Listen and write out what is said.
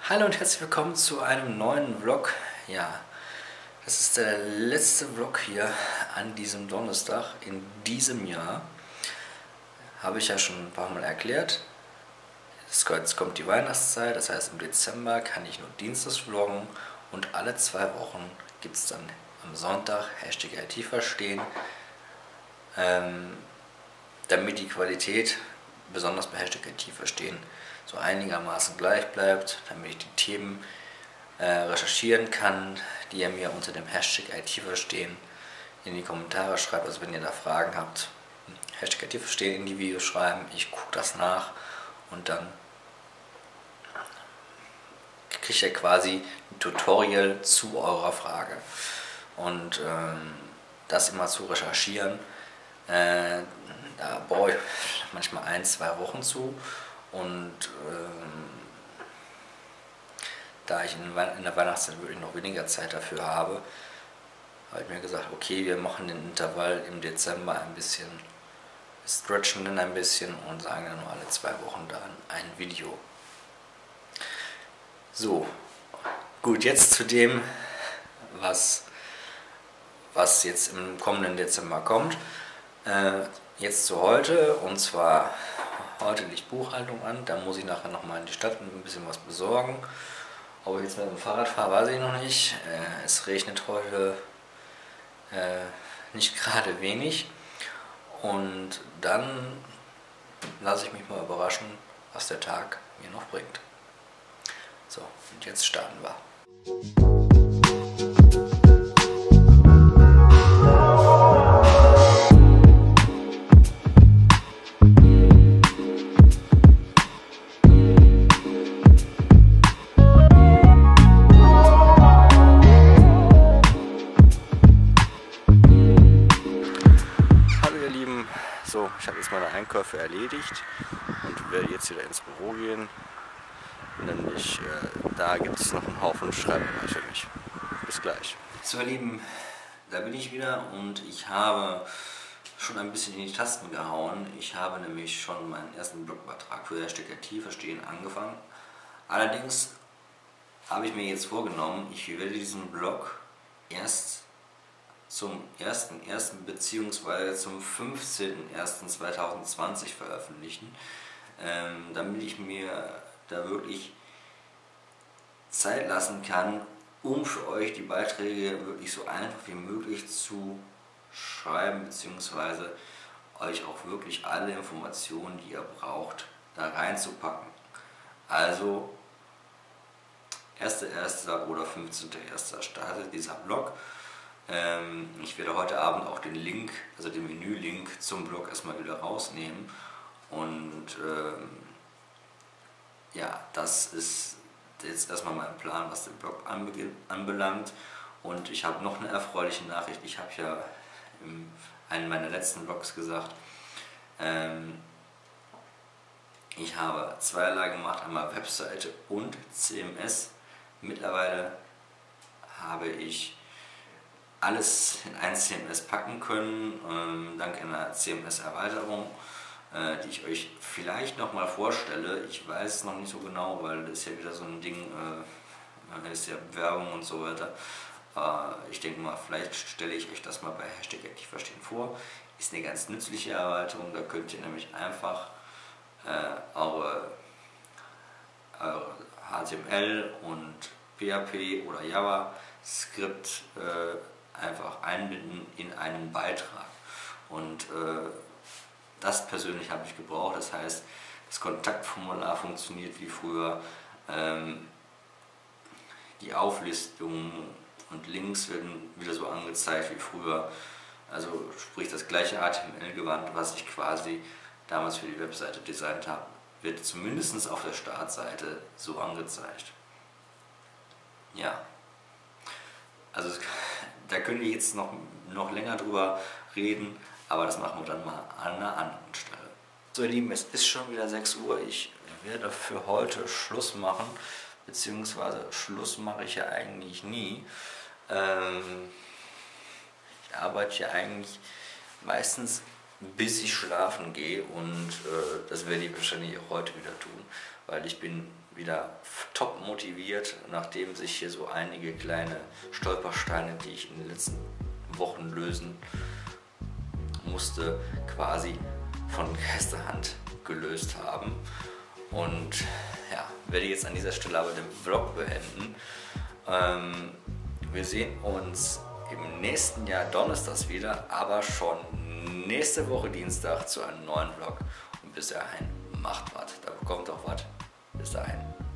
Hallo und herzlich willkommen zu einem neuen Vlog. Ja, das ist der letzte Vlog hier an diesem Donnerstag in diesem Jahr. Habe ich ja schon ein paar Mal erklärt. Jetzt kommt die Weihnachtszeit, das heißt im Dezember kann ich nur dienstags vloggen und alle 2 Wochen gibt es dann am Sonntag #IT verstehen, damit die Qualität, besonders bei #IT verstehen, so einigermaßen gleich bleibt, damit ich die Themen recherchieren kann, die ihr mir unter dem #IT verstehen in die Kommentare schreibt. Also wenn ihr da Fragen habt, #IT verstehen in die Videos schreiben, ich gucke das nach und dann kriegt ihr quasi ein Tutorial zu eurer Frage. Und das immer zu recherchieren, da brauche ich manchmal 1-2 Wochen zu. Und da ich in der Weihnachtszeit wirklich noch weniger Zeit dafür habe, habe ich mir gesagt, okay, wir machen den Intervall im Dezember ein bisschen, stretchen dann ein bisschen und sagen dann nur alle 2 Wochen dann ein Video. So, gut, jetzt zu dem, was jetzt im kommenden Dezember kommt. Jetzt zu heute, und zwar heute liegt Buchhaltung an, da muss ich nachher nochmal in die Stadt und ein bisschen was besorgen. Ob ich jetzt mit dem Fahrrad fahre, weiß ich noch nicht. Es regnet heute nicht gerade wenig. Und dann lasse ich mich mal überraschen, was der Tag mir noch bringt. So, und jetzt starten wir. So, ich habe jetzt meine Einkäufe erledigt und werde jetzt wieder ins Büro gehen. Nämlich da gibt es noch einen Haufen Schreibarbeit für mich. Bis gleich. So ihr Lieben, da bin ich wieder und ich habe schon ein bisschen in die Tasten gehauen. Ich habe nämlich schon meinen ersten Blogbeitrag für #IT verstehen angefangen. Allerdings habe ich mir jetzt vorgenommen, ich werde diesen Blog erst zum 1.1. bzw. zum 15.01.2020 veröffentlichen, damit ich mir da wirklich Zeit lassen kann, um für euch die Beiträge wirklich so einfach wie möglich zu schreiben, bzw. euch auch wirklich alle Informationen, die ihr braucht, da reinzupacken. Also 1.1. oder 15.1. startet dieser Blog. Ich werde heute Abend auch den Link, also den Menü-Link zum Blog erstmal wieder rausnehmen und ja, das ist jetzt erstmal mein Plan, was den Blog anbelangt. Und ich habe noch eine erfreuliche Nachricht. Ich habe ja in einem meiner letzten Blogs gesagt, ich habe zweierlei gemacht, einmal Webseite und CMS. Mittlerweile habe ich alles in ein CMS packen können, dank einer CMS-Erweiterung, die ich euch vielleicht nochmal vorstelle. Ich weiß es noch nicht so genau, weil das ist ja wieder so ein Ding, ist ja Werbung und so weiter. Ich denke mal, vielleicht stelle ich euch das mal bei #IT verstehen vor. Ist eine ganz nützliche Erweiterung, da könnt ihr nämlich einfach eure HTML und PHP oder Java Skript einfach einbinden in einen Beitrag. Und das persönlich habe ich gebraucht. Das heißt, das Kontaktformular funktioniert wie früher, die Auflistungen und Links werden wieder so angezeigt wie früher. Also sprich, das gleiche HTML-Gewand, was ich quasi damals für die Webseite designt habe, wird zumindest auf der Startseite so angezeigt. Ja, also da können wir jetzt noch länger drüber reden, aber das machen wir dann mal an einer anderen Stelle. So ihr Lieben, es ist schon wieder 6 Uhr, ich werde für heute Schluss machen, beziehungsweise Schluss mache ich ja eigentlich nie. Ich arbeite ja eigentlich meistens bis ich schlafen gehe und das werde ich wahrscheinlich auch heute wieder tun, weil ich bin wieder top motiviert, nachdem sich hier so einige kleine Stolpersteine, die ich in den letzten Wochen lösen musste, quasi von Geisterhand gelöst haben. Und ja, werde jetzt an dieser Stelle aber den Vlog beenden. Wir sehen uns im nächsten Jahr donnerstags wieder, aber schon nächste Woche Dienstag zu einem neuen Vlog. Und bis dahin, macht was. Da bekommt auch was. Bis dahin.